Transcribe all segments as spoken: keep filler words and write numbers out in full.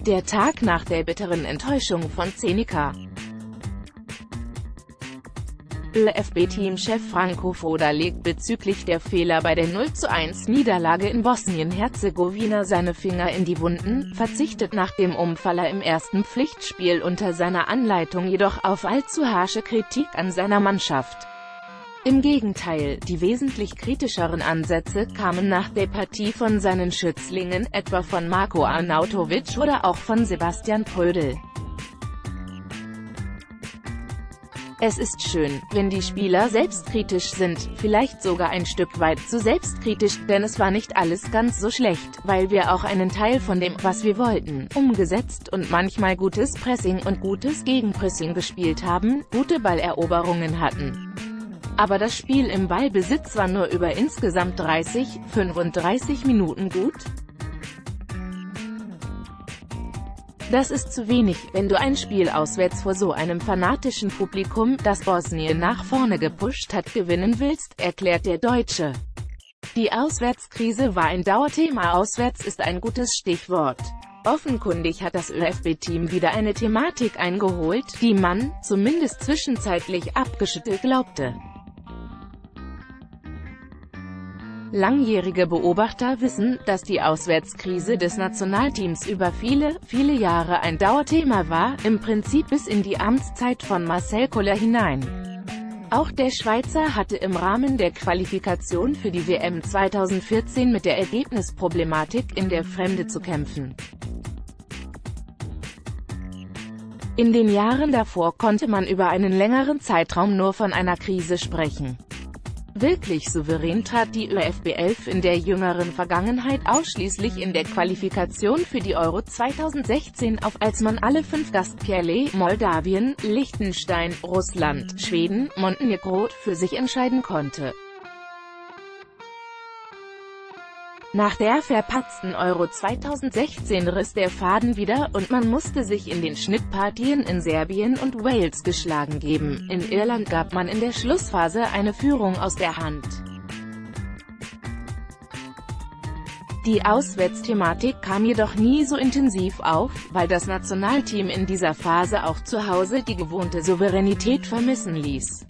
Der Tag nach der bitteren Enttäuschung von Zenica. ÖFB-Teamchef Franco Foda legt bezüglich der Fehler bei der null zu eins Niederlage in Bosnien-Herzegowina seine Finger in die Wunden, verzichtet nach dem Umfaller im ersten Pflichtspiel unter seiner Anleitung jedoch auf allzu harsche Kritik an seiner Mannschaft. Im Gegenteil, die wesentlich kritischeren Ansätze kamen nach der Partie von seinen Schützlingen, etwa von Marko Arnautovic oder auch von Sebastian Prödl. Es ist schön, wenn die Spieler selbstkritisch sind, vielleicht sogar ein Stück weit zu selbstkritisch, denn es war nicht alles ganz so schlecht, weil wir auch einen Teil von dem, was wir wollten, umgesetzt und manchmal gutes Pressing und gutes Gegenpressing gespielt haben, gute Balleroberungen hatten. Aber das Spiel im Ballbesitz war nur über insgesamt dreißig, fünfunddreißig Minuten gut. Das ist zu wenig, wenn du ein Spiel auswärts vor so einem fanatischen Publikum, das Bosnien nach vorne gepusht hat, gewinnen willst, erklärt der Deutsche. Die Auswärtskrise war ein Dauerthema. Auswärts ist ein gutes Stichwort. Offenkundig hat das ÖFB-Team wieder eine Thematik eingeholt, die man, zumindest zwischenzeitlich, abgeschüttelt glaubte. Langjährige Beobachter wissen, dass die Auswärtskrise des Nationalteams über viele, viele Jahre ein Dauerthema war, im Prinzip bis in die Amtszeit von Marcel Koller hinein. Auch der Schweizer hatte im Rahmen der Qualifikation für die W M zweitausendvierzehn mit der Ergebnisproblematik in der Fremde zu kämpfen. In den Jahren davor konnte man über einen längeren Zeitraum nur von einer Krise sprechen. Wirklich souverän trat die ÖFB elf in der jüngeren Vergangenheit ausschließlich in der Qualifikation für die Euro zweitausendsechzehn auf, als man alle fünf Gastperle, Moldawien, Liechtenstein, Russland, Schweden, Montenegro, für sich entscheiden konnte. Nach der verpatzten Euro zweitausendsechzehn riss der Faden wieder, und man musste sich in den Schnittpartien in Serbien und Wales geschlagen geben. In Irland gab man in der Schlussphase eine Führung aus der Hand. Die Auswärtsthematik kam jedoch nie so intensiv auf, weil das Nationalteam in dieser Phase auch zu Hause die gewohnte Souveränität vermissen ließ.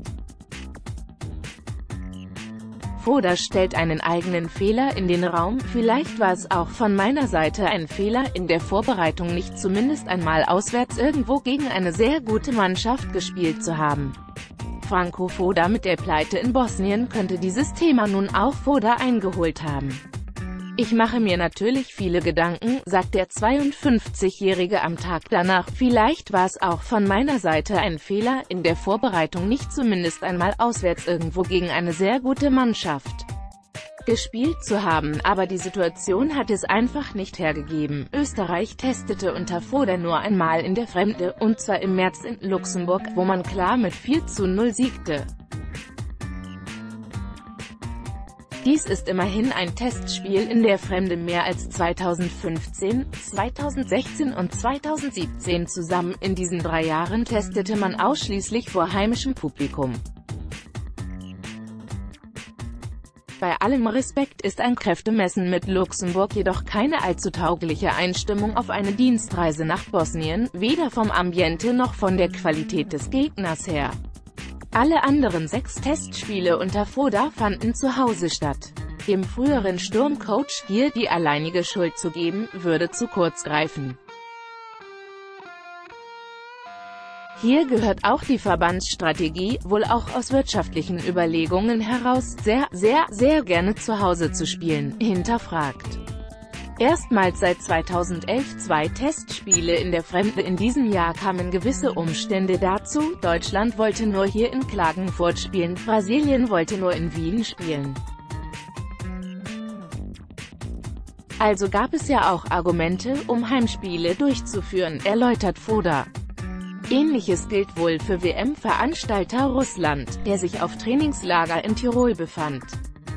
Foda stellt einen eigenen Fehler in den Raum, vielleicht war es auch von meiner Seite ein Fehler, in der Vorbereitung nicht zumindest einmal auswärts irgendwo gegen eine sehr gute Mannschaft gespielt zu haben. Franco Foda mit der Pleite in Bosnien könnte dieses Thema nun auch Foda eingeholt haben. Ich mache mir natürlich viele Gedanken, sagt der zweiundfünfzigjährige am Tag danach. Vielleicht war es auch von meiner Seite ein Fehler, in der Vorbereitung nicht zumindest einmal auswärts irgendwo gegen eine sehr gute Mannschaft gespielt zu haben, aber die Situation hat es einfach nicht hergegeben. Österreich testete unter Foda nur einmal in der Fremde, und zwar im März in Luxemburg, wo man klar mit vier zu null siegte. Dies ist immerhin ein Testspiel in der Fremde. Mehr als zweitausendfünfzehn, zweitausendsechzehn und zweitausendsiebzehn zusammen. In diesen drei Jahren testete man ausschließlich vor heimischem Publikum. Bei allem Respekt ist ein Kräftemessen mit Luxemburg jedoch keine allzu taugliche Einstimmung auf eine Dienstreise nach Bosnien, weder vom Ambiente noch von der Qualität des Gegners her. Alle anderen sechs Testspiele unter Foda fanden zu Hause statt. Dem früheren Sturmcoach hier die alleinige Schuld zu geben, würde zu kurz greifen. Hier gehört auch die Verbandsstrategie, wohl auch aus wirtschaftlichen Überlegungen heraus, sehr, sehr, sehr gerne zu Hause zu spielen, hinterfragt. Erstmals seit zweitausendelf zwei Testspiele in der Fremde. In diesem Jahr kamen gewisse Umstände dazu. Deutschland wollte nur hier in Klagenfurt spielen, Brasilien wollte nur in Wien spielen. Also gab es ja auch Argumente, um Heimspiele durchzuführen, erläutert Foda. Ähnliches gilt wohl für W M-Veranstalter Russland, der sich auf Trainingslager in Tirol befand.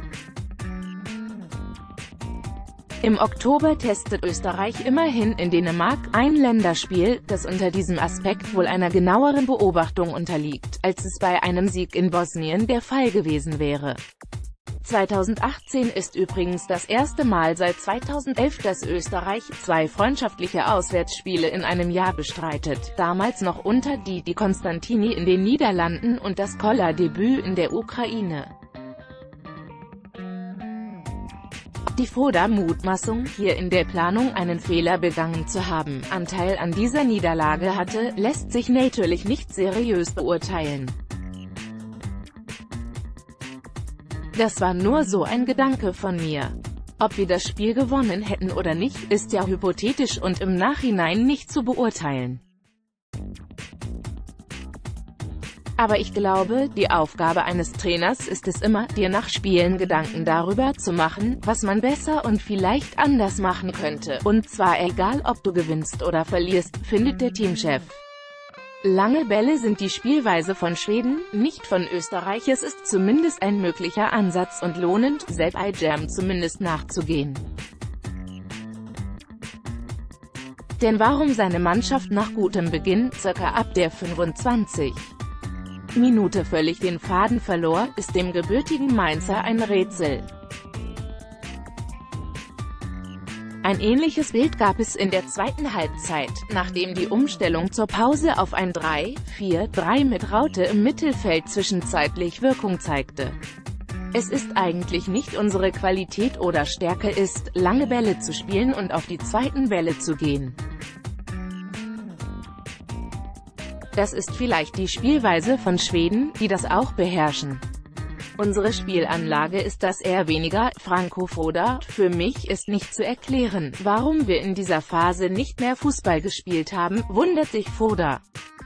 Im Oktober testet Österreich immerhin in Dänemark, ein Länderspiel, das unter diesem Aspekt wohl einer genaueren Beobachtung unterliegt, als es bei einem Sieg in Bosnien der Fall gewesen wäre. zweitausendachtzehn ist übrigens das erste Mal seit zweitausendelf, dass Österreich zwei freundschaftliche Auswärtsspiele in einem Jahr bestreitet, damals noch unter Didi Constantini in den Niederlanden und das Koller-Debüt in der Ukraine. Die Foda-Mutmaßung, hier in der Planung einen Fehler begangen zu haben, Anteil an dieser Niederlage hatte, lässt sich natürlich nicht seriös beurteilen. Das war nur so ein Gedanke von mir. Ob wir das Spiel gewonnen hätten oder nicht, ist ja hypothetisch und im Nachhinein nicht zu beurteilen. Aber ich glaube, die Aufgabe eines Trainers ist es immer, dir nach Spielen Gedanken darüber zu machen, was man besser und vielleicht anders machen könnte. Und zwar egal, ob du gewinnst oder verlierst, findet der Teamchef. Lange Bälle sind die Spielweise von Schweden, nicht von Österreich. Es ist zumindest ein möglicher Ansatz und lohnend, Sepp Eijem zumindest nachzugehen. Denn warum seine Mannschaft nach gutem Beginn, circa ab der fünfundzwanzigsten Minute völlig den Faden verlor, ist dem gebürtigen Mainzer ein Rätsel. Ein ähnliches Bild gab es in der zweiten Halbzeit, nachdem die Umstellung zur Pause auf ein drei vier drei mit Raute im Mittelfeld zwischenzeitlich Wirkung zeigte. Es ist eigentlich nicht unsere Qualität oder Stärke ist, lange Bälle zu spielen und auf die zweiten Bälle zu gehen. Das ist vielleicht die Spielweise von Schweden, die das auch beherrschen. Unsere Spielanlage ist das eher weniger. Franco Foda: Für mich ist nicht zu erklären, warum wir in dieser Phase nicht mehr Fußball gespielt haben, wundert sich Foda.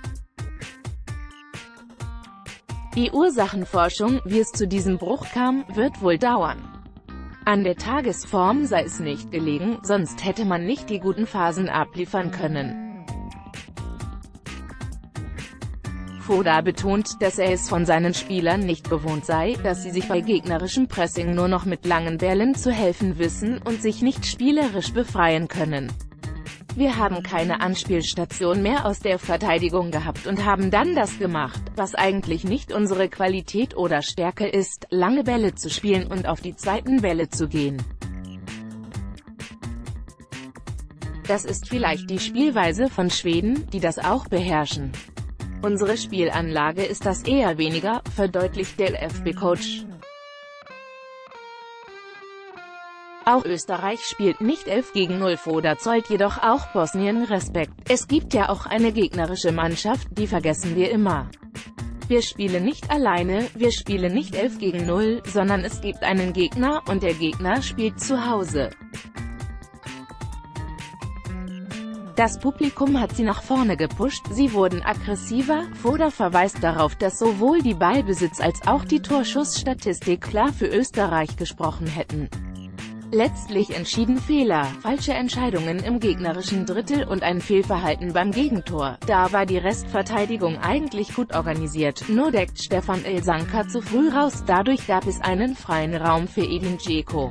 Die Ursachenforschung, wie es zu diesem Bruch kam, wird wohl dauern. An der Tagesform sei es nicht gelegen, sonst hätte man nicht die guten Phasen abliefern können. Foda betont, dass er es von seinen Spielern nicht gewohnt sei, dass sie sich bei gegnerischem Pressing nur noch mit langen Bällen zu helfen wissen und sich nicht spielerisch befreien können. Wir haben keine Anspielstation mehr aus der Verteidigung gehabt und haben dann das gemacht, was eigentlich nicht unsere Qualität oder Stärke ist, lange Bälle zu spielen und auf die zweiten Bälle zu gehen. Das ist vielleicht die Spielweise von Schweden, die das auch beherrschen. Unsere Spielanlage ist das eher weniger, verdeutlicht der F B-Coach. Auch Österreich spielt nicht elf gegen null. Foda zollt jedoch auch Bosnien Respekt. Es gibt ja auch eine gegnerische Mannschaft, die vergessen wir immer. Wir spielen nicht alleine, wir spielen nicht elf gegen null, sondern es gibt einen Gegner und der Gegner spielt zu Hause. Das Publikum hat sie nach vorne gepusht, sie wurden aggressiver. Foda verweist darauf, dass sowohl die Ballbesitz- als auch die Torschussstatistik klar für Österreich gesprochen hätten. Letztlich entschieden Fehler, falsche Entscheidungen im gegnerischen Drittel und ein Fehlverhalten beim Gegentor. Da war die Restverteidigung eigentlich gut organisiert, nur deckt Stefan Ilsanker zu früh raus, dadurch gab es einen freien Raum für Edin Dzeko.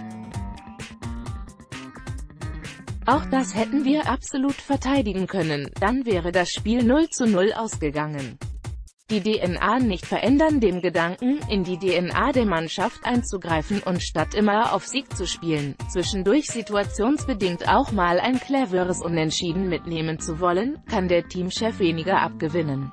Auch das hätten wir absolut verteidigen können, dann wäre das Spiel null zu null ausgegangen. Die D N A nicht verändern, dem Gedanken, in die D N A der Mannschaft einzugreifen und statt immer auf Sieg zu spielen, zwischendurch situationsbedingt auch mal ein cleveres Unentschieden mitnehmen zu wollen, kann der Teamchef weniger abgewinnen.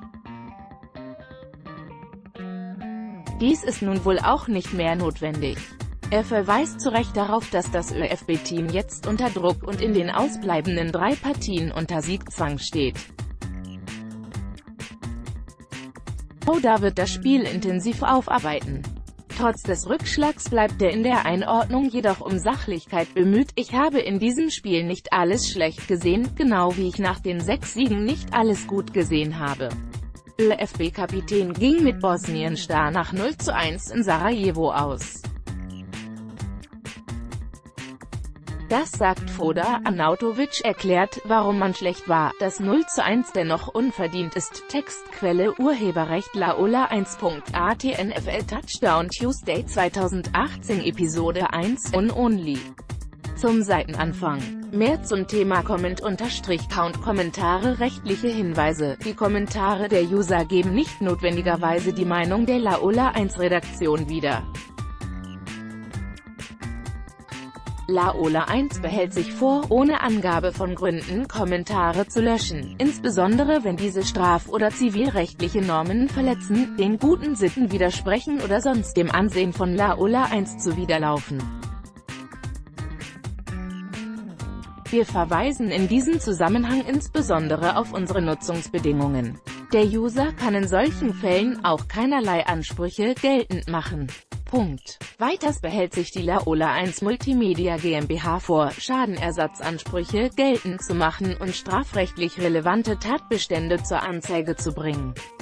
Dies ist nun wohl auch nicht mehr notwendig. Er verweist zu Recht darauf, dass das ÖFB-Team jetzt unter Druck und in den ausbleibenden drei Partien unter Siegzwang steht. Foda wird das Spiel intensiv aufarbeiten. Trotz des Rückschlags bleibt er in der Einordnung jedoch um Sachlichkeit bemüht. Ich habe in diesem Spiel nicht alles schlecht gesehen, genau wie ich nach den sechs Siegen nicht alles gut gesehen habe. ÖFB-Kapitän ging mit Bosnien starr nach null zu eins in Sarajevo aus. Das sagt Foda. Arnautovic erklärt, warum man schlecht war. Das null zu eins dennoch unverdient ist. Textquelle Urheberrecht Laola eins punkt a t N F L Touchdown Tuesday zweitausendachtzehn Episode eins On Only. Zum Seitenanfang. Mehr zum Thema Comment-Count Kommentare. Rechtliche Hinweise. Die Kommentare der User geben nicht notwendigerweise die Meinung der Laola eins Redaktion wieder. Laola eins behält sich vor, ohne Angabe von Gründen Kommentare zu löschen, insbesondere wenn diese straf- oder zivilrechtliche Normen verletzen, den guten Sitten widersprechen oder sonst dem Ansehen von Laola eins zuwiderlaufen. Wir verweisen in diesem Zusammenhang insbesondere auf unsere Nutzungsbedingungen. Der User kann in solchen Fällen auch keinerlei Ansprüche geltend machen. Punkt. Weiters behält sich die Laola eins Multimedia GmbH vor, Schadenersatzansprüche geltend zu machen und strafrechtlich relevante Tatbestände zur Anzeige zu bringen.